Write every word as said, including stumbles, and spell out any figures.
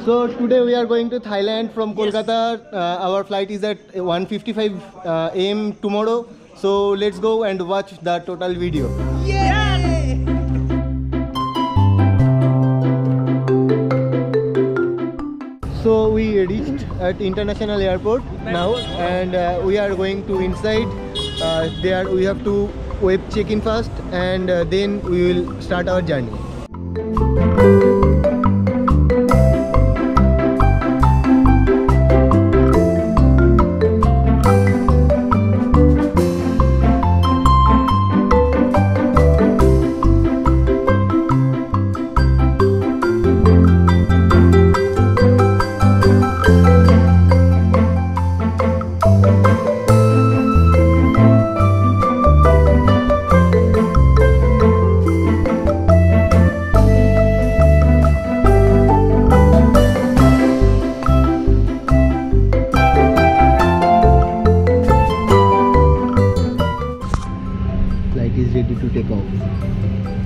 So today we are going to Thailand from Kolkata. Uh, our flight is at one fifty-five uh, a m tomorrow. So let's go and watch the total video. Yay! So we reached at international airport now, and uh, we are going to inside. Uh, there we have to web check-in first, and uh, then we will start our journey. Flight is ready to take off.